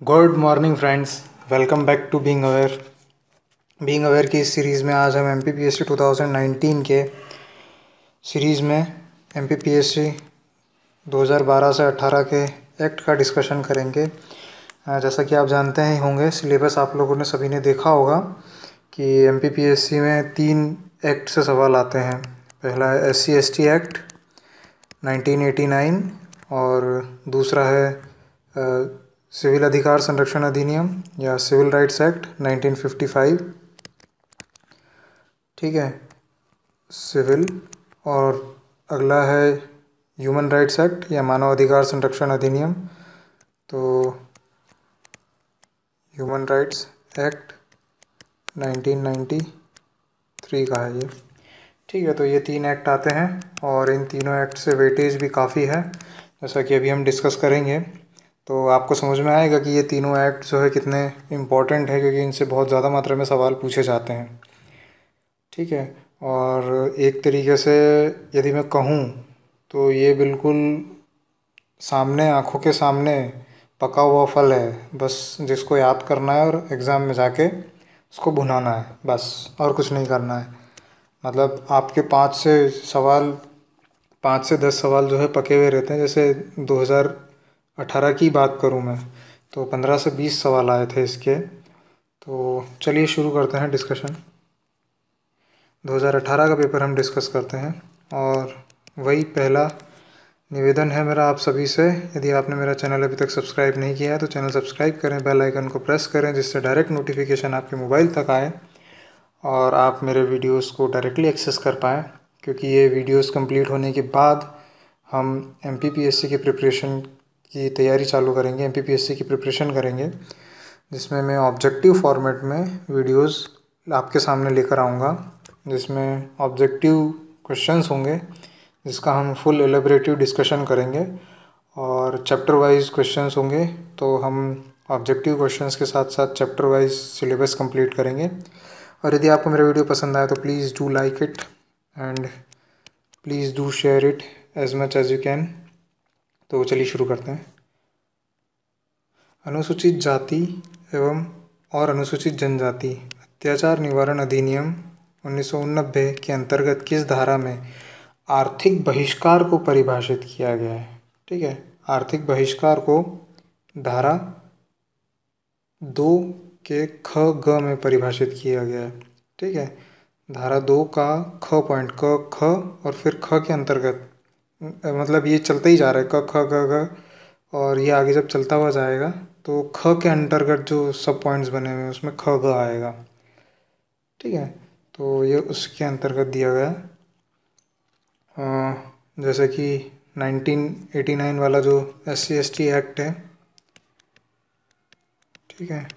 Good morning friends, welcome back to being aware की इस series में आज हम MPPSC 2019 के सीरीज़ में MPPSC 2012 से 18 के एक्ट का डिस्कशन करेंगे। जैसा कि आप जानते ही होंगे, सिलेबस आप लोगों ने सभी ने देखा होगा कि MPPSC में 3 एक्ट से सवाल आते हैं। पहला है SC/ST एक्ट 1989 और दूसरा है सिविल अधिकार संरक्षण अधिनियम या सिविल राइट्स एक्ट 1955। ठीक है, सिविल। और अगला है ह्यूमन राइट्स एक्ट या मानव अधिकार संरक्षण अधिनियम, तो ह्यूमन राइट्स एक्ट 1993 का है ये। ठीक है, तो ये 3 एक्ट आते हैं और इन तीनों एक्ट से वेटेज भी काफ़ी है, जैसा कि अभी हम डिस्कस करेंगे। तो आपको समझ में आएगा कि ये तीनों एक्ट जो है कितने इम्पॉर्टेंट है, क्योंकि इनसे बहुत ज़्यादा मात्रा में सवाल पूछे जाते हैं। ठीक है, और एक तरीके से यदि मैं कहूँ तो ये बिल्कुल सामने, आँखों के सामने पका हुआ फल है, बस जिसको याद करना है और एग्ज़ाम में जाके उसको भुनाना है, बस और कुछ नहीं करना है। मतलब आपके 5 से 10 सवाल जो है पके हुए रहते हैं। जैसे 2018 की बात करूं मैं, तो 15 से 20 सवाल आए थे इसके। तो चलिए शुरू करते हैं डिस्कशन। 2018 का पेपर हम डिस्कस करते हैं और वही पहला निवेदन है मेरा आप सभी से, यदि आपने मेरा चैनल अभी तक सब्सक्राइब नहीं किया है तो चैनल सब्सक्राइब करें, बेल आइकन को प्रेस करें, जिससे डायरेक्ट नोटिफिकेशन आपके मोबाइल तक आए और आप मेरे वीडियोस को डायरेक्टली एक्सेस कर पाएँ। क्योंकि ये वीडियोस कंप्लीट होने के बाद हम MPPSC की प्रिपरेशन की तैयारी चालू करेंगे, MPPSC की प्रिपरेशन करेंगे, जिसमें मैं ऑब्जेक्टिव फॉर्मेट में वीडियोस आपके सामने लेकर आऊँगा, जिसमें ऑब्जेक्टिव क्वेश्चंस होंगे, जिसका हम फुल एलेबरेटिव डिस्कशन करेंगे और चैप्टर वाइज क्वेश्चंस होंगे। तो हम ऑब्जेक्टिव क्वेश्चंस के साथ साथ चैप्टर वाइज सिलेबस कंप्लीट करेंगे। और यदि आपको मेरा वीडियो पसंद आए तो please do like it and please do share it as much as you can. तो चलिए शुरू करते हैं। अनुसूचित जाति एवं और अनुसूचित जनजाति अत्याचार निवारण अधिनियम 1990 के अंतर्गत किस धारा में आर्थिक बहिष्कार को परिभाषित किया गया है? ठीक है, आर्थिक बहिष्कार को धारा 2 के ख ग में परिभाषित किया गया है। ठीक है, धारा 2 का ख पॉइंट, क ख और फिर ख के अंतर्गत, मतलब ये चलता ही जा रहा है क ख ग घ, और ये आगे जब चलता हुआ जाएगा तो ख के अंतर्गत जो सब पॉइंट्स बने हुए हैं उसमें ख ग आएगा। ठीक है, तो ये उसके अंतर्गत दिया गया। जैसे कि 1989 वाला जो SC/ST एक्ट है, ठीक है,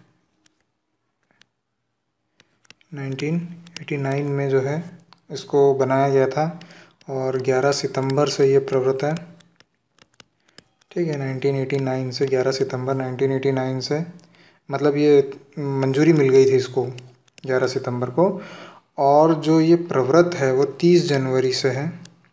1989 में जो है इसको बनाया गया था और 11 सितंबर से ये प्रवृत्त है। ठीक है, 1989 से 11 सितंबर 1989 से, मतलब ये मंजूरी मिल गई थी इसको 11 सितंबर को। और जो ये प्रवृत्त है वो 30 जनवरी से है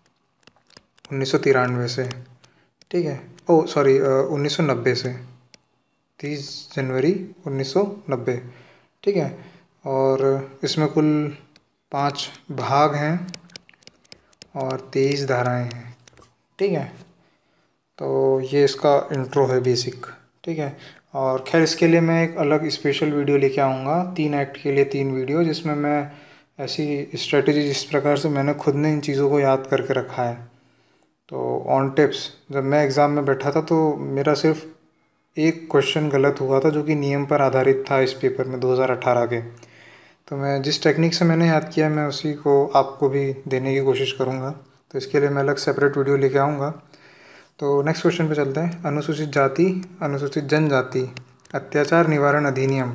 1993 से। ठीक है, 1990 से, 30 जनवरी 1990। ठीक है, और इसमें कुल 5 भाग हैं और 23 धाराएं हैं। ठीक है, तो ये इसका इंट्रो है बेसिक। ठीक है, और खैर इसके लिए मैं एक अलग स्पेशल वीडियो लेके आऊँगा, 3 एक्ट के लिए 3 वीडियो, जिसमें मैं ऐसी स्ट्रेटजी, जिस प्रकार से मैंने खुद ने इन चीज़ों को याद करके रखा है। तो ऑन टिप्स, जब मैं एग्ज़ाम में बैठा था तो मेरा सिर्फ एक क्वेश्चन गलत हुआ था, जो कि नियम पर आधारित था इस पेपर में 2018 के। तो मैं जिस टेक्निक से मैंने याद किया, मैं उसी को आपको भी देने की कोशिश करूँगा। तो इसके लिए मैं अलग सेपरेट वीडियो लेके आऊँगा। तो नेक्स्ट क्वेश्चन पे चलते हैं। अनुसूचित जाति अनुसूचित जनजाति अत्याचार निवारण अधिनियम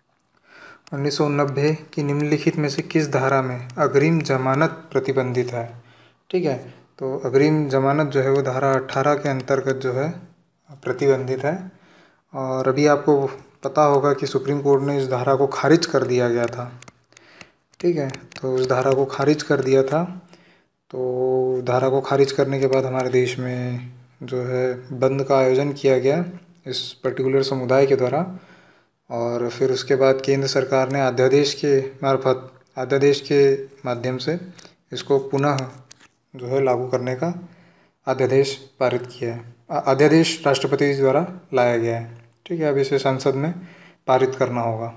1990 की निम्नलिखित में से किस धारा में अग्रिम जमानत प्रतिबंधित है? ठीक है, तो अग्रिम जमानत जो है वो धारा 18 के अंतर्गत जो है प्रतिबंधित है। और अभी आपको पता होगा कि सुप्रीम कोर्ट ने इस धारा को खारिज कर दिया गया था। ठीक है, तो उस धारा को खारिज कर दिया था। तो धारा को खारिज करने के बाद हमारे देश में जो है बंद का आयोजन किया गया इस पर्टिकुलर समुदाय के द्वारा। और फिर उसके बाद केंद्र सरकार ने अध्यादेश के माध्यम से इसको पुनः जो है लागू करने का अध्यादेश पारित किया है। अध्यादेश राष्ट्रपति जी द्वारा लाया गया है। ठीक है, अब इसे संसद में पारित करना होगा।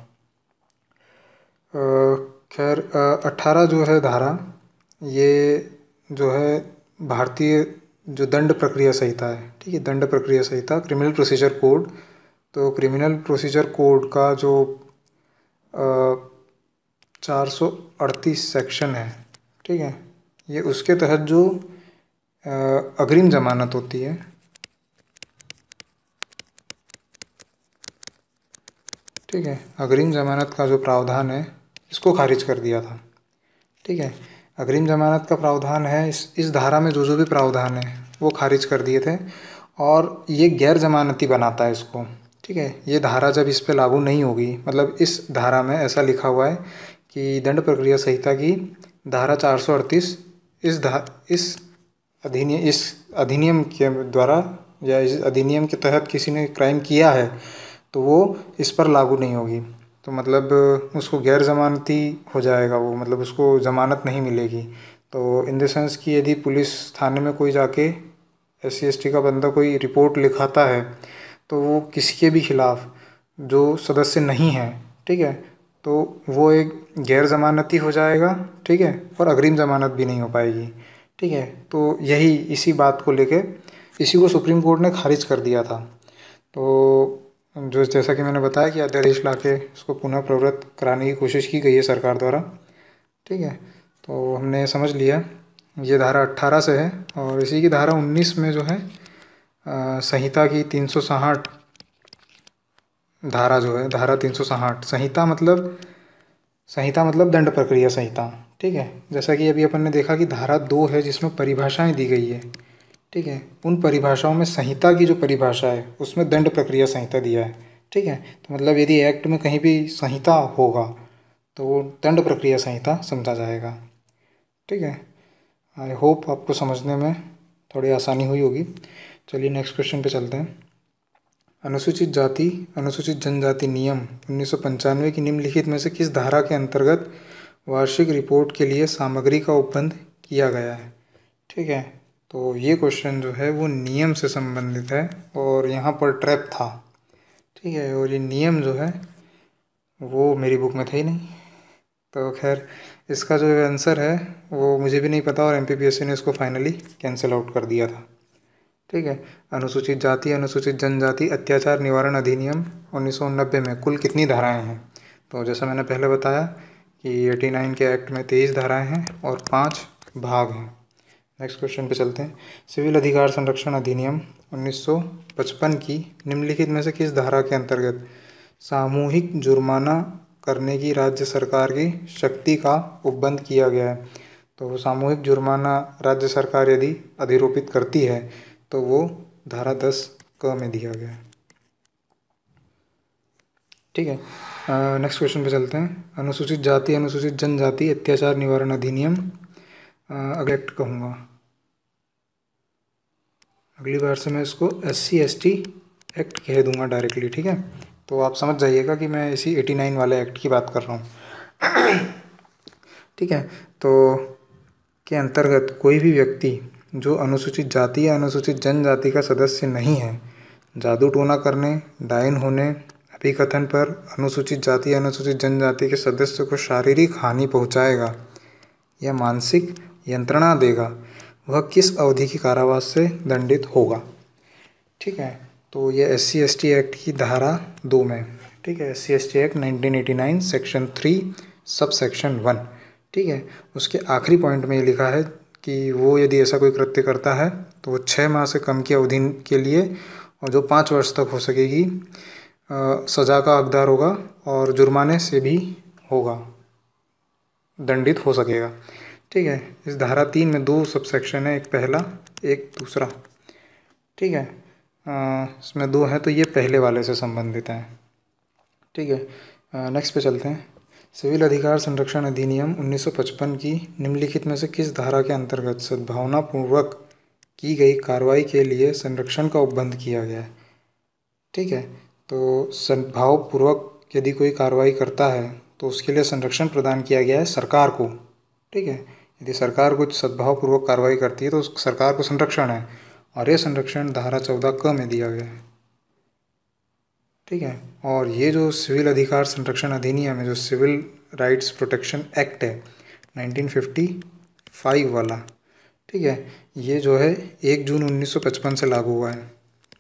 खैर 18 जो है धारा, ये जो है भारतीय जो दंड प्रक्रिया संहिता है, ठीक है, दंड प्रक्रिया संहिता, क्रिमिनल प्रोसीजर कोड। तो क्रिमिनल प्रोसीजर कोड का जो 438 सेक्शन है, ठीक है, ये उसके तहत जो अग्रिम जमानत होती है, ठीक है, अग्रिम जमानत का जो प्रावधान है इसको खारिज कर दिया था। ठीक है, अग्रिम जमानत का प्रावधान है, इस धारा में जो भी प्रावधान है वो खारिज कर दिए थे और ये गैर जमानती बनाता है इसको। ठीक है, ये धारा जब इस पे लागू नहीं होगी, मतलब इस धारा में ऐसा लिखा हुआ है कि दंड प्रक्रिया संहिता की धारा 438 इस अधिनियम के द्वारा या इस अधिनियम के तहत किसी ने क्राइम किया है तो वो इस पर लागू नहीं होगी। तो मतलब उसको गैर जमानती हो जाएगा वो, मतलब उसको ज़मानत नहीं मिलेगी। तो इन द सेंस कि यदि पुलिस थाने में कोई जाके SC/ST का बंदा कोई रिपोर्ट लिखाता है तो वो किसी के भी खिलाफ़ जो सदस्य नहीं है, ठीक है, तो वो एक गैर जमानती हो जाएगा। ठीक है, और अग्रिम जमानत भी नहीं हो पाएगी। ठीक है, तो यही इसी बात को लेके इसी को सुप्रीम कोर्ट ने खारिज कर दिया था। तो जो जैसा कि मैंने बताया कि अध्यादेश लाके इसको पुनः प्रवृत्त कराने की कोशिश की गई है सरकार द्वारा। ठीक है, तो हमने समझ लिया ये धारा 18 से है। और इसी की धारा 19 में जो है संहिता की 360 धारा जो है, धारा 360, संहिता मतलब दंड प्रक्रिया संहिता। ठीक है, जैसा कि अभी अपन ने देखा कि धारा 2 है जिसमें परिभाषाएं दी गई है। ठीक है, उन परिभाषाओं में संहिता की जो परिभाषा है उसमें दंड प्रक्रिया संहिता दिया है। ठीक है, तो मतलब यदि एक्ट में कहीं भी संहिता होगा तो वो दंड प्रक्रिया संहिता समझा जाएगा। ठीक है, आई होप आपको समझने में थोड़ी आसानी हुई होगी। चलिए नेक्स्ट क्वेश्चन पे चलते हैं। अनुसूचित जाति अनुसूचित जनजाति नियम 1995 की निम्नलिखित में से किस धारा के अंतर्गत वार्षिक रिपोर्ट के लिए सामग्री का उपबंध किया गया है? ठीक है, तो ये क्वेश्चन जो है वो नियम से संबंधित है और यहाँ पर ट्रैप था। ठीक है, और ये नियम जो है वो मेरी बुक में था ही नहीं। तो खैर इसका जो आंसर है वो मुझे भी नहीं पता और MPPSC ने इसको फाइनली कैंसिल आउट कर दिया था। ठीक है, अनुसूचित जाति अनुसूचित जनजाति अत्याचार निवारण अधिनियम 1990 में कुल कितनी धाराएं हैं? तो जैसा मैंने पहले बताया कि 89 के एक्ट में 23 धाराएं हैं और 5 भाग हैं। नेक्स्ट क्वेश्चन पे चलते हैं। सिविल अधिकार संरक्षण अधिनियम 1955 की निम्नलिखित में से किस धारा के अंतर्गत सामूहिक जुर्माना करने की राज्य सरकार की शक्ति का उपबंध किया गया है? तो सामूहिक जुर्माना राज्य सरकार यदि अधिरोपित करती है तो वो धारा 10 क में दिया गया है। ठीक है, नेक्स्ट क्वेश्चन पे चलते हैं। अनुसूचित जाति अनुसूचित जनजाति अत्याचार निवारण अधिनियम, अगले एक्ट कहूँगा, अगली बार से मैं इसको SC/ST एक्ट कह दूंगा डायरेक्टली। ठीक है, तो आप समझ जाइएगा कि मैं इसी 89 वाले एक्ट की बात कर रहा हूँ। ठीक है, तो के अंतर्गत कोई भी व्यक्ति जो अनुसूचित जाति या अनुसूचित जनजाति का सदस्य नहीं है, जादू टोना करने, डायन होने, अभिकथन पर अनुसूचित जाति या अनुसूचित जनजाति के सदस्य को शारीरिक हानि पहुंचाएगा या मानसिक यंत्रणा देगा, वह किस अवधि की कारावास से दंडित होगा? ठीक है, तो ये SC/ST एक्ट की धारा 2 में, ठीक है, SC/ST act 1989 section 3 sub section 1। ठीक है, उसके आखिरी पॉइंट में ये लिखा है कि वो यदि ऐसा कोई कृत्य करता है तो वो 6 माह से कम की अवधि के लिए और जो 5 वर्ष तक हो सकेगी सज़ा का हकदार होगा और जुर्माने से भी होगा, दंडित हो सकेगा। ठीक है, इस धारा 3 में 2 सब सेक्शन है, एक पहला एक दूसरा। ठीक है, इसमें 2 हैं तो ये पहले वाले से संबंधित हैं। ठीक है, नेक्स्ट पे चलते हैं। सिविल अधिकार संरक्षण अधिनियम 1955 की निम्नलिखित में से किस धारा के अंतर्गत सद्भावनापूर्वक की गई कार्रवाई के लिए संरक्षण का उपबंध किया गया है? ठीक है। तो सद्भावपूर्वक यदि कोई कार्रवाई करता है तो उसके लिए संरक्षण प्रदान किया गया है सरकार को। ठीक है, यदि सरकार कुछ सद्भावपूर्वक कार्रवाई करती है तो उस सरकार को संरक्षण है, और ये संरक्षण धारा 14 क में दिया गया है। ठीक है, और ये जो सिविल अधिकार संरक्षण अधिनियम है, जो सिविल राइट्स प्रोटेक्शन एक्ट है 1955 वाला, ठीक है, ये जो है 1 जून 1955 से लागू हुआ है।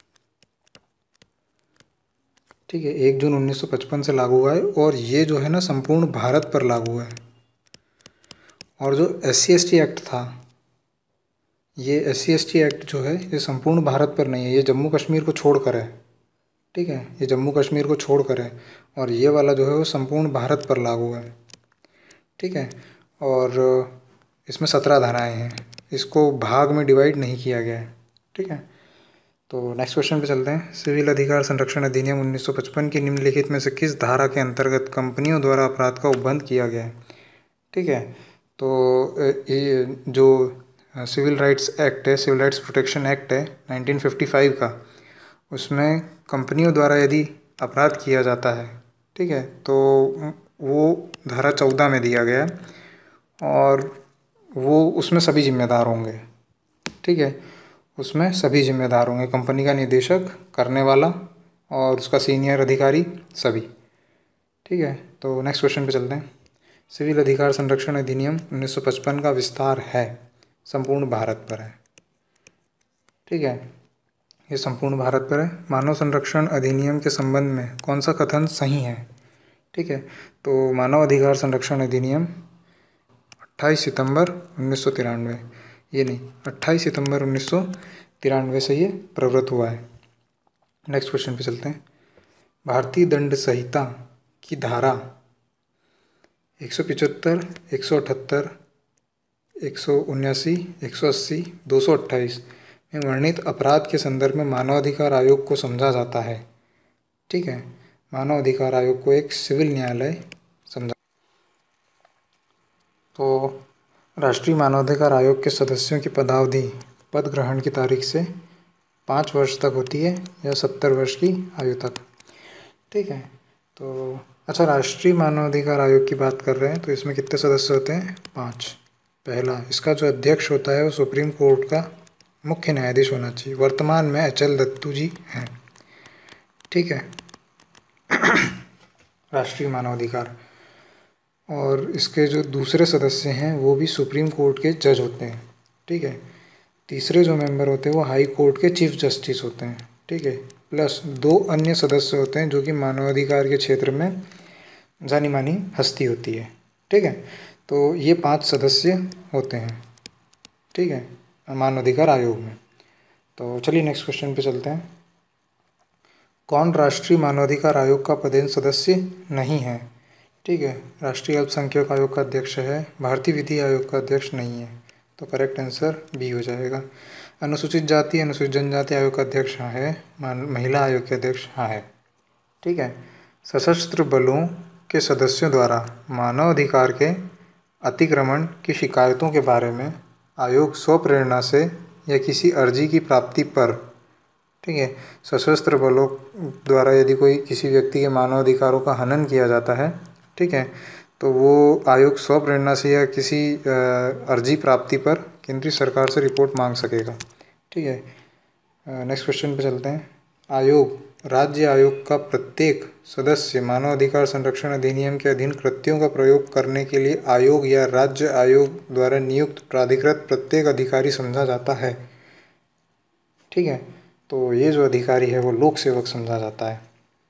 ठीक है, 1 जून 1955 से लागू हुआ है, और ये जो है ना संपूर्ण भारत पर लागू है। और जो SC/ST एक्ट था, ये SC/ST एक्ट जो है ये संपूर्ण भारत पर नहीं है, ये जम्मू कश्मीर को छोड़कर है। ठीक है, ये जम्मू कश्मीर को छोड़कर है, और ये वाला जो है वो संपूर्ण भारत पर लागू है। ठीक है, और इसमें 17 धाराएँ हैं, इसको भाग में डिवाइड नहीं किया गया है। ठीक है, तो नेक्स्ट क्वेश्चन पे चलते हैं। सिविल अधिकार संरक्षण अधिनियम 1955 की निम्नलिखित में से किस धारा के अंतर्गत कंपनियों द्वारा अपराध का उपबंध किया गया है? ठीक है, तो ये जो सिविल राइट्स एक्ट है, सिविल राइट्स प्रोटेक्शन एक्ट है 1955 का, उसमें कंपनियों द्वारा यदि अपराध किया जाता है, ठीक है, तो वो धारा 14 में दिया गया है, और वो उसमें सभी जिम्मेदार होंगे। ठीक है, उसमें सभी जिम्मेदार होंगे, कंपनी का निदेशक, करने वाला और उसका सीनियर अधिकारी, सभी। ठीक है, तो नेक्स्ट क्वेश्चन पे चलते हैं। सिविल अधिकार संरक्षण अधिनियम 1955 का विस्तार है, संपूर्ण भारत पर है। ठीक है, ये संपूर्ण भारत पर है। मानव संरक्षण अधिनियम के संबंध में कौन सा कथन सही है? ठीक है, तो मानव अधिकार संरक्षण अधिनियम 28 सितंबर 1993, ये नहीं, 28 सितंबर 1993 से ये प्रवृत्त हुआ है। नेक्स्ट क्वेश्चन पे चलते हैं। भारतीय दंड संहिता की धारा 175, 178, 179, 180, 228 में वर्णित अपराध के संदर्भ में मानवाधिकार आयोग को समझा जाता है। ठीक है, मानवाधिकार आयोग को एक सिविल न्यायालय समझा। तो राष्ट्रीय मानवाधिकार आयोग के सदस्यों की पदावधि पद ग्रहण की तारीख से 5 वर्ष तक होती है, या 70 वर्ष की आयु तक। ठीक है, तो अच्छा, राष्ट्रीय मानवाधिकार आयोग की बात कर रहे हैं तो इसमें कितने सदस्य होते हैं? 5। पहला, इसका जो अध्यक्ष होता है वो सुप्रीम कोर्ट का मुख्य न्यायाधीश होना चाहिए। वर्तमान में अचल दत्तू जी हैं। ठीक है, राष्ट्रीय मानवाधिकार। और इसके जो दूसरे सदस्य हैं वो भी सुप्रीम कोर्ट के जज होते हैं। ठीक है, तीसरे जो मेंबर होते हैं वो हाई कोर्ट के चीफ जस्टिस होते हैं। ठीक है, प्लस 2 अन्य सदस्य होते हैं जो कि मानवाधिकार के क्षेत्र में जानी मानी हस्ती होती है। ठीक है, तो ये 5 सदस्य होते हैं। ठीक है, मानवाधिकार आयोग में। तो चलिए नेक्स्ट क्वेश्चन पे चलते हैं। कौन राष्ट्रीय मानवाधिकार आयोग का पदेन सदस्य नहीं है? ठीक है, राष्ट्रीय अल्पसंख्यक आयोग का अध्यक्ष है, भारतीय विधि आयोग का अध्यक्ष नहीं है, तो करेक्ट आंसर बी हो जाएगा। अनुसूचित जाति अनुसूचित जनजाति आयोग का अध्यक्ष हाँ है, महिला आयोग के अध्यक्ष हाँ है। ठीक है, सशस्त्र बलों के सदस्यों द्वारा मानवाधिकार के अतिक्रमण की शिकायतों के बारे में आयोग स्वप्रेरणा से या किसी अर्जी की प्राप्ति पर, ठीक है, सशस्त्र बलों द्वारा यदि कोई किसी व्यक्ति के मानवाधिकारों का हनन किया जाता है, ठीक है, तो वो आयोग स्वप्रेरणा से या किसी अर्जी प्राप्ति पर केंद्रीय सरकार से रिपोर्ट मांग सकेगा। ठीक है, नेक्स्ट क्वेश्चन पे चलते हैं। आयोग, राज्य आयोग का प्रत्येक सदस्य मानवाधिकार संरक्षण अधिनियम के अधीन कृत्यों का प्रयोग करने के लिए आयोग या राज्य आयोग द्वारा नियुक्त प्राधिकृत प्रत्येक अधिकारी समझा जाता है। ठीक है, तो ये जो अधिकारी है वो लोक सेवक समझा जाता है।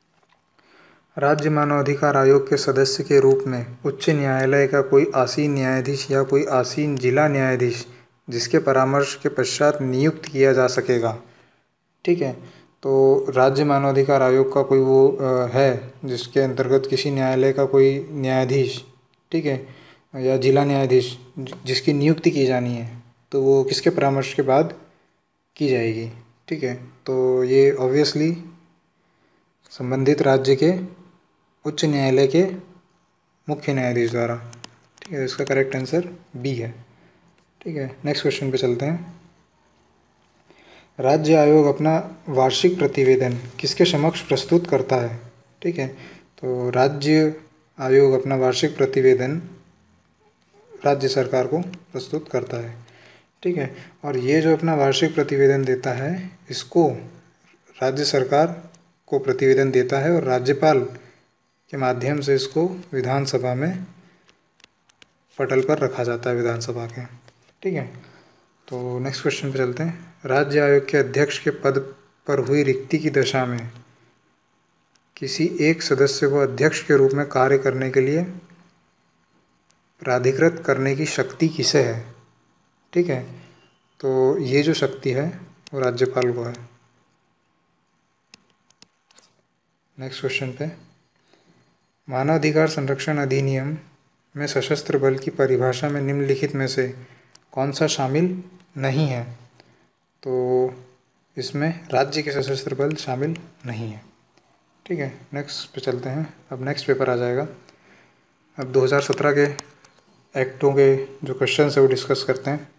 राज्य मानवाधिकार आयोग के सदस्य के रूप में उच्च न्यायालय का कोई आसीन न्यायाधीश या कोई आसीन जिला न्यायाधीश जिसके परामर्श के पश्चात नियुक्त किया जा सकेगा। ठीक है, तो राज्य मानवाधिकार आयोग का कोई वो है जिसके अंतर्गत किसी न्यायालय का कोई न्यायाधीश, ठीक है, या जिला न्यायाधीश जिसकी नियुक्ति की जानी है, तो वो किसके परामर्श के बाद की जाएगी? ठीक है, तो ये ऑब्वियसली संबंधित राज्य के उच्च न्यायालय के मुख्य न्यायाधीश द्वारा। ठीक है, इसका करेक्ट आंसर बी है। ठीक है, नेक्स्ट क्वेश्चन पे चलते हैं। राज्य आयोग अपना वार्षिक प्रतिवेदन किसके समक्ष प्रस्तुत करता है? ठीक है, तो राज्य आयोग अपना वार्षिक प्रतिवेदन राज्य सरकार को प्रस्तुत करता है। ठीक है, और ये जो अपना वार्षिक प्रतिवेदन देता है, इसको राज्य सरकार को प्रतिवेदन देता है और राज्यपाल के माध्यम से इसको विधानसभा में पटल पर रखा जाता है, विधानसभा के। ठीक है, तो नेक्स्ट क्वेश्चन पे चलते हैं। राज्य आयोग के अध्यक्ष के पद पर हुई रिक्ति की दशा में किसी एक सदस्य को अध्यक्ष के रूप में कार्य करने के लिए प्राधिकृत करने की शक्ति किसे है? ठीक है, तो ये जो शक्ति है वो राज्यपाल को है। नेक्स्ट क्वेश्चन पे, मानवाधिकार संरक्षण अधिनियम में सशस्त्र बल की परिभाषा में निम्नलिखित में से कौन सा शामिल नहीं है? तो इसमें राज्य के सशस्त्र बल शामिल नहीं है। ठीक है, नेक्स्ट पे चलते हैं। अब नेक्स्ट पेपर आ जाएगा। अब 2017 के एक्टों के जो क्वेश्चन है वो डिस्कस करते हैं।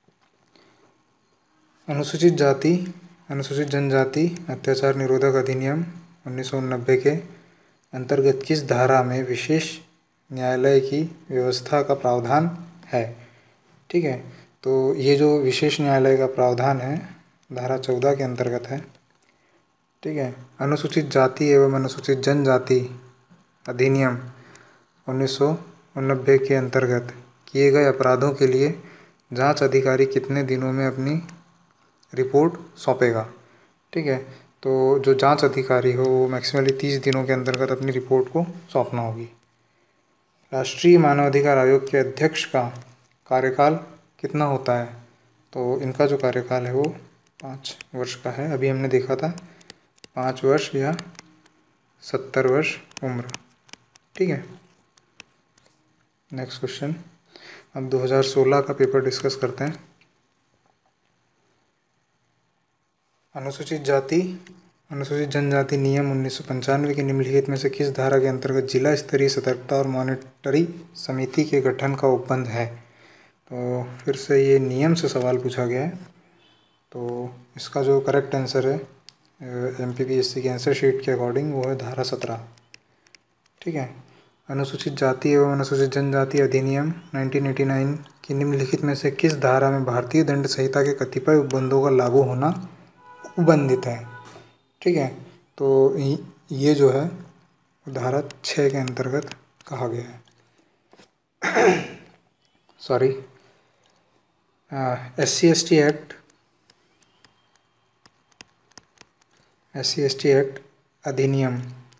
अनुसूचित जाति अनुसूचित जनजाति अत्याचार निरोधक अधिनियम 1990 के अंतर्गत किस धारा में विशेष न्यायालय की व्यवस्था का प्रावधान है? ठीक है, तो ये जो विशेष न्यायालय का प्रावधान है धारा 14 के अंतर्गत है। ठीक है, अनुसूचित जाति एवं अनुसूचित जनजाति अधिनियम 1990 के अंतर्गत किए गए अपराधों के लिए जांच अधिकारी कितने दिनों में अपनी रिपोर्ट सौंपेगा? ठीक है, तो जो जांच अधिकारी हो वो मैक्सिमली 30 दिनों के अंतर्गत अपनी रिपोर्ट को सौंपना होगी। राष्ट्रीय मानवाधिकार आयोग के अध्यक्ष का कार्यकाल कितना होता है? तो इनका जो कार्यकाल है वो 5 वर्ष का है। अभी हमने देखा था 5 वर्ष या 70 वर्ष उम्र। ठीक है, नेक्स्ट क्वेश्चन। अब 2016 का पेपर डिस्कस करते हैं। अनुसूचित जनजाति नियम 1995 के निम्नलिखित में से किस धारा के अंतर्गत जिला स्तरीय सतर्कता और मॉनिटरी समिति के गठन का उपबंध है? तो फिर से ये नियम से सवाल पूछा गया है, तो इसका जो करेक्ट आंसर है MPPSC के आंसर शीट के अकॉर्डिंग वो है धारा 17। ठीक है, अनुसूचित जाति एवं अनुसूचित जनजाति अधिनियम 1989 की निम्नलिखित में से किस धारा में भारतीय दंड संहिता के कतिपय उपबंधों का लागू होना उपबंधित है? ठीक है, तो ये जो है धारा 6 के अंतर्गत कहा गया है। सॉरी, SC/ST एक्ट अधिनियम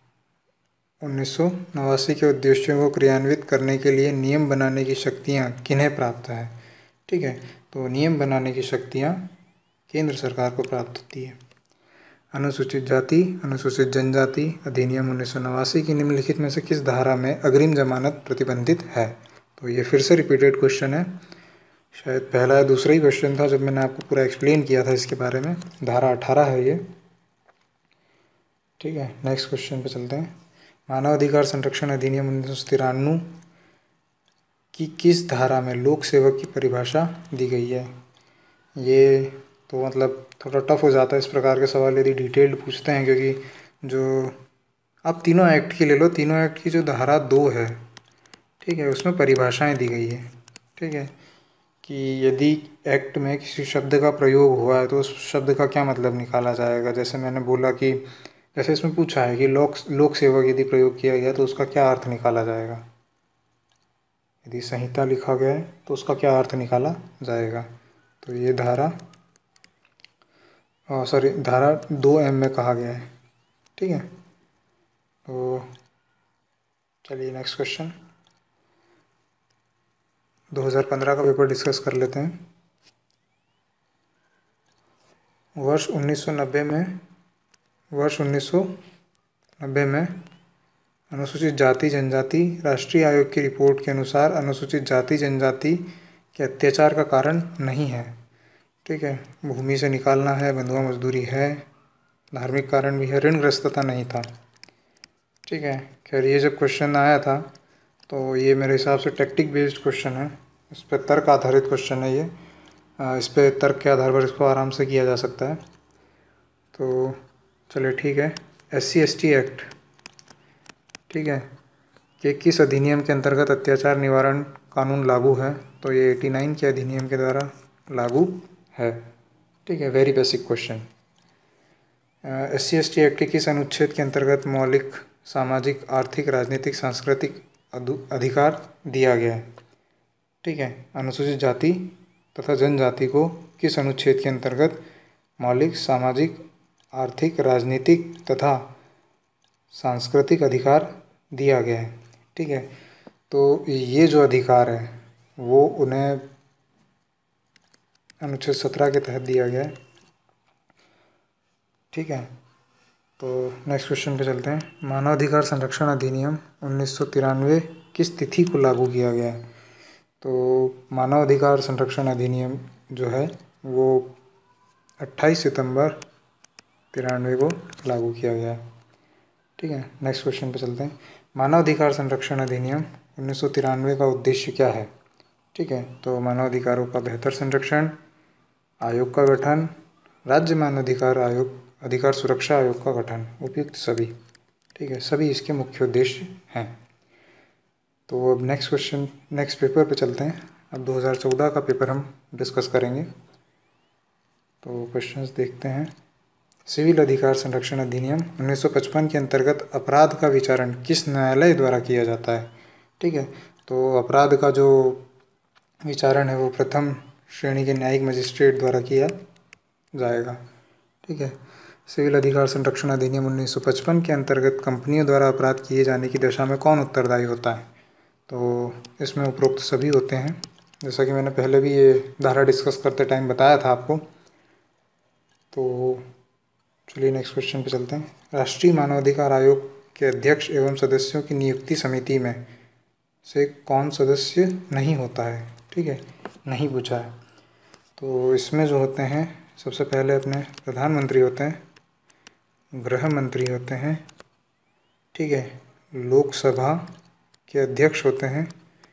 1989 के उद्देश्यों को क्रियान्वित करने के लिए नियम बनाने की शक्तियाँ किन्हें प्राप्त है? ठीक है, तो नियम बनाने की शक्तियाँ केंद्र सरकार को प्राप्त होती है। अनुसूचित जाति अनुसूचित जनजाति अधिनियम 1989 की निम्नलिखित में से किस धारा में अग्रिम जमानत प्रतिबंधित है? तो ये फिर से रिपीटेड क्वेश्चन है, शायद पहला या दूसरा ही क्वेश्चन था जब मैंने आपको पूरा एक्सप्लेन किया था इसके बारे में। धारा 18 है ये। ठीक है, नेक्स्ट क्वेश्चन पे चलते हैं। मानवाधिकार संरक्षण अधिनियम 1993 की किस धारा में लोक सेवक की परिभाषा दी गई है? ये तो मतलब थोड़ा टफ हो जाता है इस प्रकार के सवाल यदि डिटेल्ड पूछते हैं, क्योंकि जो आप तीनों एक्ट की ले लो, तीनों एक्ट की जो धारा 2 है, ठीक है, उसमें परिभाषाएं दी गई है। ठीक है, कि यदि एक्ट में किसी शब्द का प्रयोग हुआ है तो उस शब्द का क्या मतलब निकाला जाएगा। जैसे मैंने बोला कि जैसे इसमें पूछा है कि लोक सेवक यदि प्रयोग किया गया तो उसका क्या अर्थ निकाला जाएगा। यदि संहिता लिखा गया है तो उसका क्या अर्थ निकाला जाएगा। तो ये धारा 2M में कहा गया है। ठीक है, तो चलिए नेक्स्ट क्वेश्चन। 2015 का पेपर डिस्कस कर लेते हैं। वर्ष 1990 में अनुसूचित जाति जनजाति राष्ट्रीय आयोग की रिपोर्ट के अनुसार अनुसूचित जाति जनजाति के अत्याचार का कारण नहीं है। ठीक है, भूमि से निकालना है, बंधुआ मजदूरी है, धार्मिक कारण भी है, ऋणग्रस्तता नहीं था। ठीक है, खैर ये जब क्वेश्चन आया था तो ये मेरे हिसाब से टैक्टिक बेस्ड क्वेश्चन है, इस पर तर्क आधारित क्वेश्चन है ये। इस पे तर्क के आधार पर इसको आराम से किया जा सकता है। तो चलिए ठीक है। SC/ST एक्ट, ठीक है, कि किस अधिनियम के अंतर्गत अत्याचार निवारण कानून लागू है? तो ये 89 के अधिनियम के द्वारा लागू है। ठीक है, very basic question. SC/ST act के किस अनुच्छेद के अंतर्गत मौलिक सामाजिक, आर्थिक, राजनीतिक, सांस्कृतिक अधिकार दिया गया है? ठीक है, अनुसूचित जाति तथा जनजाति को किस अनुच्छेद के अंतर्गत मौलिक सामाजिक, आर्थिक, राजनीतिक तथा सांस्कृतिक अधिकार दिया गया है? ठीक है, तो ये जो अधिकार है वो उन्हें अनुच्छेद 17 के तहत दिया गया है। ठीक है, तो नेक्स्ट क्वेश्चन पे चलते हैं। मानवाधिकार संरक्षण अधिनियम 1993 किस तिथि को लागू किया गया है? तो मानवाधिकार संरक्षण अधिनियम जो है वो 28 सितंबर 93 को लागू किया गया है। ठीक है, नेक्स्ट क्वेश्चन पे चलते हैं। मानवाधिकार संरक्षण अधिनियम 1993 का उद्देश्य क्या है? ठीक है, तो मानवाधिकारों का बेहतर संरक्षण, आयोग का गठन, राज्य मानवाधिकार आयोग, अधिकार सुरक्षा आयोग का गठन, उपयुक्त सभी। ठीक है, सभी इसके मुख्य उद्देश्य हैं। तो अब नेक्स्ट पेपर पे चलते हैं। अब 2014 का पेपर हम डिस्कस करेंगे। तो क्वेश्चंस देखते हैं। सिविल अधिकार संरक्षण अधिनियम 1955 के अंतर्गत अपराध का विचारण किस न्यायालय द्वारा किया जाता है? ठीक है, तो अपराध का जो विचारण है वो प्रथम श्रेणी के न्यायिक मजिस्ट्रेट द्वारा किया जाएगा। ठीक है, सिविल अधिकार संरक्षण अधिनियम 1955 के अंतर्गत कंपनियों द्वारा अपराध किए जाने की दशा में कौन उत्तरदायी होता है? तो इसमें उपरोक्त सभी होते हैं, जैसा कि मैंने पहले भी ये धारा डिस्कस करते टाइम बताया था आपको। तो चलिए नेक्स्ट क्वेश्चन पे चलते हैं। राष्ट्रीय मानवाधिकार आयोग के अध्यक्ष एवं सदस्यों की नियुक्ति समिति में से कौन सदस्य नहीं होता है? ठीक है, नहीं पूछा है। तो इसमें जो होते हैं सबसे पहले अपने प्रधानमंत्री होते हैं, गृह मंत्री होते हैं, ठीक है, लोकसभा के अध्यक्ष होते हैं,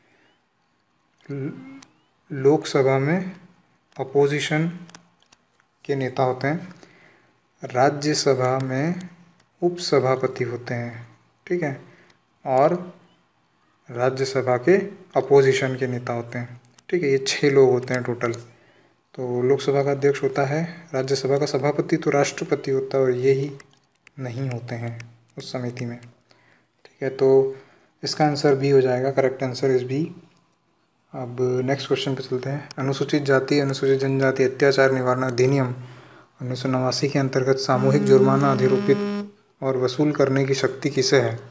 लोकसभा में अपोजिशन के नेता होते हैं, राज्यसभा में उपसभापति होते हैं, ठीक है, और राज्यसभा के अपोजिशन के नेता होते हैं। ठीक है, ये 6 लोग होते हैं टोटल। तो लोकसभा का अध्यक्ष होता है, राज्यसभा का सभापति तो राष्ट्रपति होता है और ये ही नहीं होते हैं उस समिति में। ठीक है, तो इसका आंसर बी हो जाएगा, करेक्ट आंसर इज बी। अब नेक्स्ट क्वेश्चन पे चलते हैं। अनुसूचित जाति अनुसूचित जनजाति अत्याचार निवारण अधिनियम 1989 के अंतर्गत सामूहिक जुर्माना अधिरोपित और वसूल करने की शक्ति किसे है?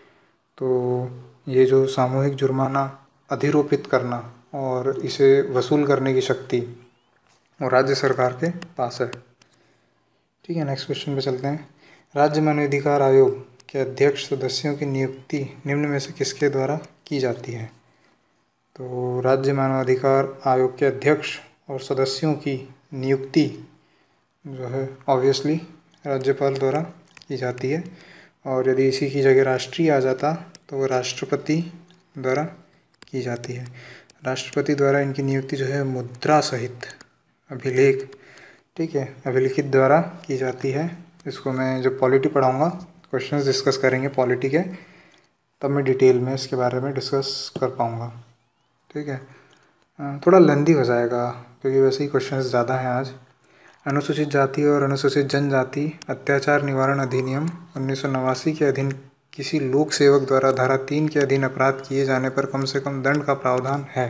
तो ये जो सामूहिक जुर्माना अधिरोपित करना और इसे वसूल करने की शक्ति वो राज्य सरकार के पास है। ठीक है, नेक्स्ट क्वेश्चन पे चलते हैं। राज्य मानवाधिकार आयोग के अध्यक्ष सदस्यों की नियुक्ति निम्न में से किसके द्वारा की जाती है? तो राज्य मानवाधिकार आयोग के अध्यक्ष और सदस्यों की नियुक्ति जो है ऑब्वियसली राज्यपाल द्वारा की जाती है, और यदि इसी की जगह राष्ट्रीय आ जाता तो वो राष्ट्रपति द्वारा की जाती है। राष्ट्रपति द्वारा इनकी नियुक्ति जो है मुद्रा सहित अभिलेख, ठीक है, अभिलिखित द्वारा की जाती है। इसको मैं जब पॉलिटी पढ़ाऊँगा, क्वेश्चंस डिस्कस करेंगे पॉलिटी के, तब मैं डिटेल में इसके बारे में डिस्कस कर पाऊँगा। ठीक है, थोड़ा लेंदी हो जाएगा क्योंकि वैसे ही क्वेश्चंस ज़्यादा हैं आज। अनुसूचित जाति और अनुसूचित जनजाति अत्याचार निवारण अधिनियम 1989 के अधीन किसी लोक सेवक द्वारा धारा 3 के अधीन अपराध किए जाने पर कम से कम दंड का प्रावधान है।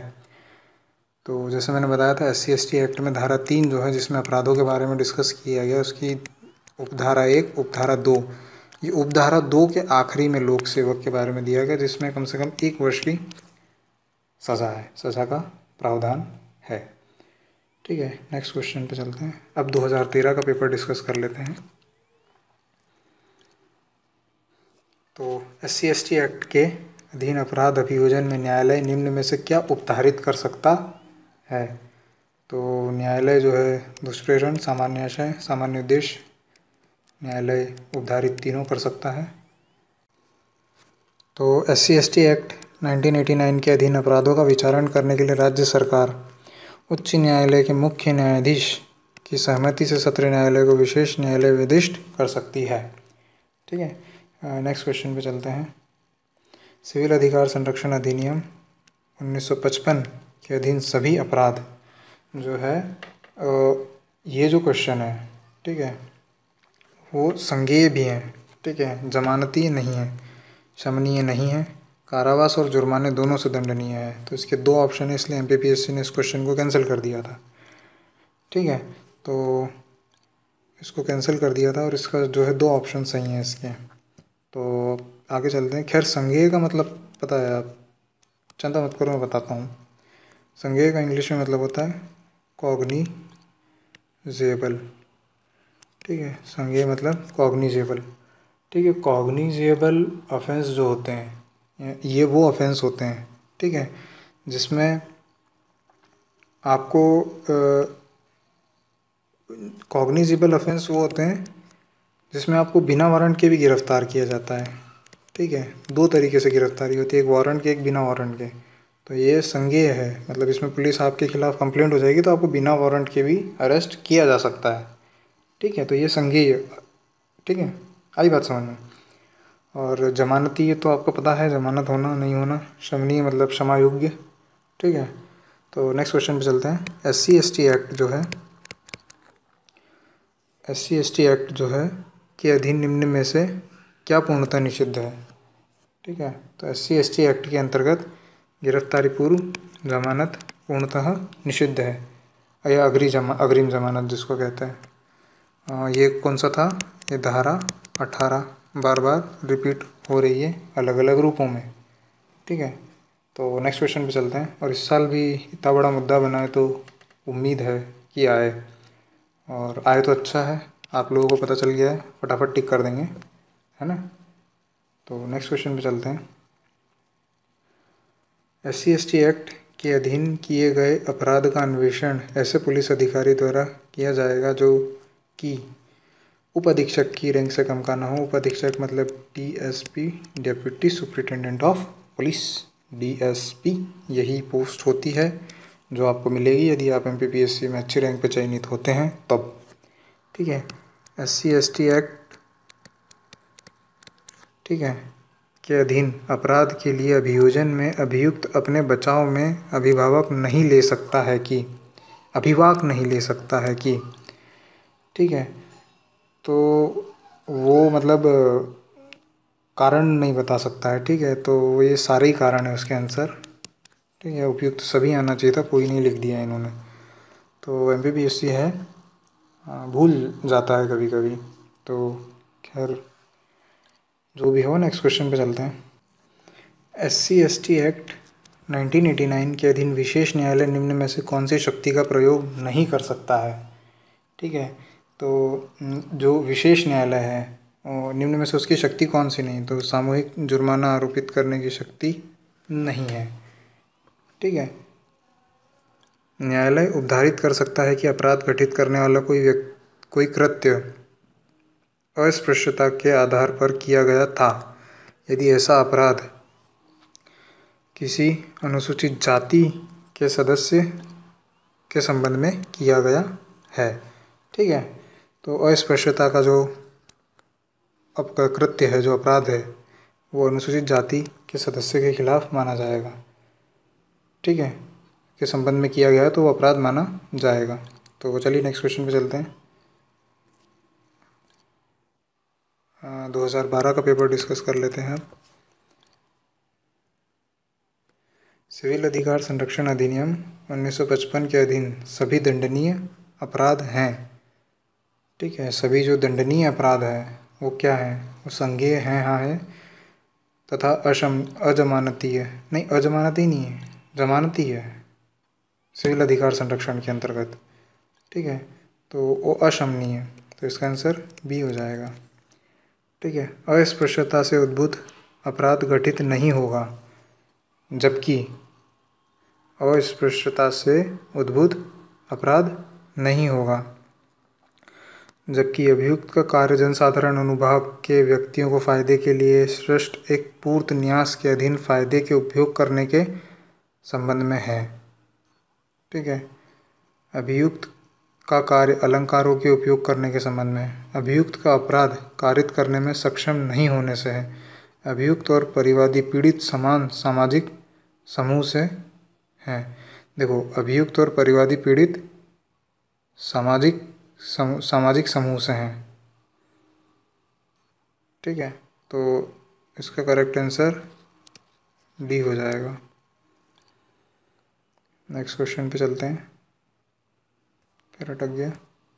तो जैसे मैंने बताया था SC/ST एक्ट में धारा 3 जो है जिसमें अपराधों के बारे में डिस्कस किया गया, उसकी उपधारा 1, उपधारा 2, ये उपधारा 2 के आखिरी में लोक सेवक के बारे में दिया गया, जिसमें कम से कम 1 वर्ष की सज़ा है, सज़ा का प्रावधान है। ठीक है, नेक्स्ट क्वेश्चन पे चलते हैं। अब 2013 का पेपर डिस्कस कर लेते हैं। तो SC/ST एक्ट के अधीन अपराध अभियोजन में न्यायालय निम्न में से क्या उपधारित कर सकता है? तो न्यायालय जो है दुष्प्रेरण, सामान्य आशय, सामान्य उद्देश्य, न्यायालय उपधारित तीनों कर सकता है। तो SC/ST एक्ट 1989 के अधीन अपराधों का विचारण करने के लिए राज्य सरकार उच्च न्यायालय के मुख्य न्यायाधीश की सहमति से सत्र न्यायालय को विशेष न्यायालय निर्दिष्ट कर सकती है। ठीक है, नेक्स्ट क्वेश्चन पे चलते हैं। सिविल अधिकार संरक्षण अधिनियम 1955 के अधीन सभी अपराध जो है ये जो क्वेश्चन है, ठीक है, वो संज्ञेय भी हैं। ठीक है, जमानती नहीं है, शमनीय नहीं है, कारावास और जुर्माने दोनों से दंडनीय है। तो इसके दो ऑप्शन है, इसलिए MPPSC ने इस क्वेश्चन को कैंसिल कर दिया था। ठीक है, तो इसको कैंसिल कर दिया था और इसका जो है दो ऑप्शन सही हैं इसके। तो आगे चलते हैं। खैर, संज्ञेय का मतलब पता है आप, चिंता मत करो, मैं बताता हूँ। संज्ञेय का इंग्लिश में मतलब होता है कॉग्निजेबल। ठीक है, संज्ञेय मतलब कॉग्निजेबल। ठीक है, कॉग्निजेबल ऑफेंस जो होते हैं ये वो ऑफेंस होते हैं, ठीक है, जिसमें आपको कॉग्निजेबल ऑफेंस वो होते हैं जिसमें आपको बिना वारंट के भी गिरफ्तार किया जाता है। ठीक है, दो तरीके से गिरफ्तारी होती है, एक वारंट के, एक बिना वारंट के। तो ये संज्ञेय है, मतलब इसमें पुलिस आपके खिलाफ़ कंप्लेंट हो जाएगी तो आपको बिना वारंट के भी अरेस्ट किया जा सकता है। ठीक है, तो ये संज्ञेय। ठीक है, आई बात समझ में। और जमानती, ये तो आपको पता है, जमानत होना नहीं होना। शमनीय मतलब क्षमा योग्य। ठीक है, तो नेक्स्ट क्वेश्चन पे चलते हैं। SC/ST एक्ट जो है, SC/ST एक्ट जो है के अधीन निम्न में से क्या पूर्णतः निषिद्ध है। ठीक है, तो SC/ST एक्ट के अंतर्गत गिरफ्तारी पूर्व जमानत पूर्णतः निषिद्ध है, या अग्रिम जमानत जिसको कहते हैं। ये कौन सा था, ये धारा 18 बार बार रिपीट हो रही है अलग अलग रूपों में। ठीक है, तो नेक्स्ट क्वेश्चन पे चलते हैं। और इस साल भी इतना बड़ा मुद्दा बना है तो उम्मीद है कि आए, और आए तो अच्छा है, आप लोगों को पता चल गया है, फटाफट टिक कर देंगे, है ना। तो नेक्स्ट क्वेश्चन पे चलते हैं। SC/ST एक्ट के अधीन किए गए अपराध का अन्वेषण ऐसे पुलिस अधिकारी द्वारा किया जाएगा जो कि उप अधीक्षक की रैंक से कम का ना हो। उप अधीक्षक मतलब DSP, deputy superintendent of police, DSP यही पोस्ट होती है जो आपको मिलेगी यदि आप MPPSC में अच्छी रैंक पे चयनित होते हैं तब। ठीक है, SC/ST एक्ट, ठीक है, के अधीन अपराध के लिए अभियोजन में अभियुक्त अपने बचाव में अभिभावक नहीं ले सकता है कि, अभिभावक नहीं ले सकता है कि, ठीक है, तो वो मतलब कारण नहीं बता सकता है। ठीक है, तो ये सारे ही कारण है उसके आंसर। ठीक है, उपयुक्त सभी आना चाहिए था, कोई नहीं लिख दिया इन्होंने। तो MPPSC है, भूल जाता है कभी कभी, तो खैर जो भी हो। नेक्स्ट क्वेश्चन पे चलते हैं। SC/ST एक्ट 1989 के अधीन विशेष न्यायालय निम्न में से कौन सी शक्ति का प्रयोग नहीं कर सकता है। ठीक है, तो जो विशेष न्यायालय है निम्न में से उसकी शक्ति कौन सी नहीं, तो सामूहिक जुर्माना आरोपित करने की शक्ति नहीं है। ठीक है, न्यायालय उपधारित कर सकता है कि अपराध घटित करने वाला कोई कृत्य अस्पृश्यता के आधार पर किया गया था यदि ऐसा अपराध किसी अनुसूचित जाति के सदस्य के संबंध में किया गया है। ठीक है, तो अस्पृश्यता का जो कृत्य है, जो अपराध है, वो अनुसूचित जाति के सदस्य के खिलाफ माना जाएगा। ठीक है, के संबंध में किया गया है तो वो अपराध माना जाएगा। तो चलिए नेक्स्ट क्वेश्चन पे चलते हैं। 2012 का पेपर डिस्कस कर लेते हैं अब। सिविल अधिकार संरक्षण अधिनियम 1955 के अधीन सभी दंडनीय अपराध हैं। ठीक है, सभी जो दंडनीय अपराध है वो क्या है, वो संज्ञेय हैं, हाँ है, तथा अजमानती है, नहीं अजमानती नहीं है, जमानती है सिविल अधिकार संरक्षण के अंतर्गत। ठीक है, तो वो अशमनीय है, तो इसका आंसर बी हो जाएगा। ठीक है, अस्पृश्यता से उद्भूत अपराध घटित नहीं होगा, जबकि अस्पृश्यता से उद्भूत अपराध नहीं होगा, जबकि अभियुक्त का कार्य जनसाधारण अनुभाग के व्यक्तियों को फायदे के लिए सृष्ट एक पूर्त न्यास के अधीन फायदे के उपयोग करने के संबंध में है। ठीक है, अभियुक्त का कार्य अलंकारों के उपयोग करने के संबंध में है। अभियुक्त का अपराध कारित करने में सक्षम नहीं होने से है। अभियुक्त और परिवादी पीड़ित समान सामाजिक समूह से हैं। देखो, अभियुक्त और परिवादी पीड़ित सामाजिक समूह से हैं। ठीक है, तो इसका करेक्ट आंसर डी हो जाएगा। नेक्स्ट क्वेश्चन पे चलते हैं, फिर अटक गया।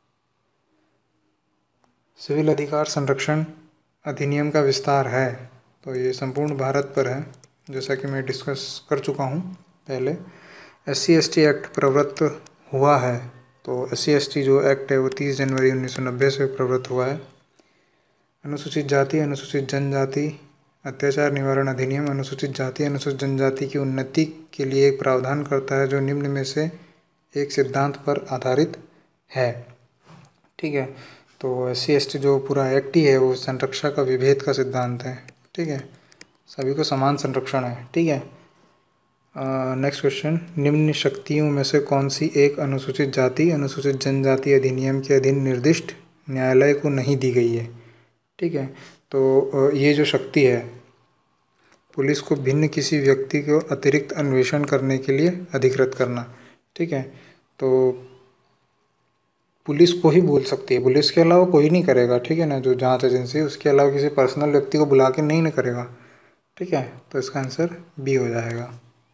सिविल अधिकार संरक्षण अधिनियम का विस्तार है, तो ये संपूर्ण भारत पर है, जैसा कि मैं डिस्कस कर चुका हूँ पहले। SC/ST एक्ट प्रवृत्त हुआ है, तो SC/ST जो एक्ट है वो 30 जनवरी 1990 से प्रवृत्त हुआ है। अनुसूचित जाति अनुसूचित जनजाति अत्याचार निवारण अधिनियम अनुसूचित जाति अनुसूचित जनजाति की उन्नति के लिए एक प्रावधान करता है जो निम्न में से एक सिद्धांत पर आधारित है। ठीक है, तो SC/ST जो पूरा एक्ट ही है वो संरक्षा का विभेद का सिद्धांत है। ठीक है, सभी को समान संरक्षण है। ठीक है, नेक्स्ट क्वेश्चन, निम्न शक्तियों में से कौन सी एक अनुसूचित जाति अनुसूचित जनजाति अधिनियम के अधीन निर्दिष्ट न्यायालय को नहीं दी गई है। ठीक है, तो ये जो शक्ति है, पुलिस को भिन्न किसी व्यक्ति को अतिरिक्त अन्वेषण करने के लिए अधिकृत करना। ठीक है, तो पुलिस को ही बोल सकती है, पुलिस के अलावा कोई नहीं करेगा। ठीक है ना, जो जांच एजेंसी है उसके अलावा किसी पर्सनल व्यक्ति को बुला के नहीं ना करेगा। ठीक है, तो इसका आंसर बी हो जाएगा।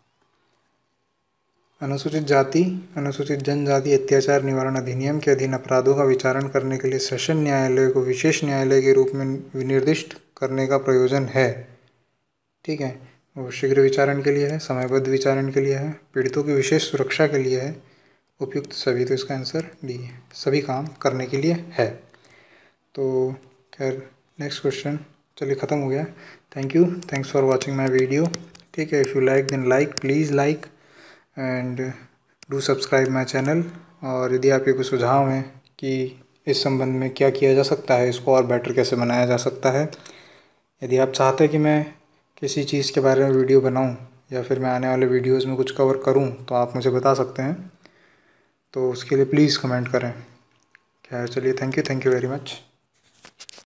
अनुसूचित जाति अनुसूचित जनजाति अत्याचार निवारण अधिनियम के अधीन अपराधों का विचारण करने के लिए सेशन न्यायालय को विशेष न्यायालय के रूप में विनिर्दिष्ट करने का प्रयोजन है। ठीक है, वो शीघ्र विचारण के लिए है, समयबद्ध विचारण के लिए है, पीड़ितों की विशेष सुरक्षा के लिए है, उपयुक्त सभी, तो इसका आंसर डी है, सभी काम करने के लिए है। तो खैर नेक्स्ट क्वेश्चन, चलिए ख़त्म हो गया। Thank you, thanks for watching my video. ठीक है, if you like then like, please like and do subscribe my channel. और यदि आपके कोई सुझाव हैं कि इस संबंध में क्या किया जा सकता है, इसको और बेटर कैसे बनाया जा सकता है, यदि आप चाहते हैं कि मैं किसी चीज़ के बारे में वीडियो बनाऊं या फिर मैं आने वाले वीडियोस में कुछ कवर करूं, तो आप मुझे बता सकते हैं। तो उसके लिए प्लीज़ कमेंट करें। खैर चलिए, थैंक यू वेरी मच।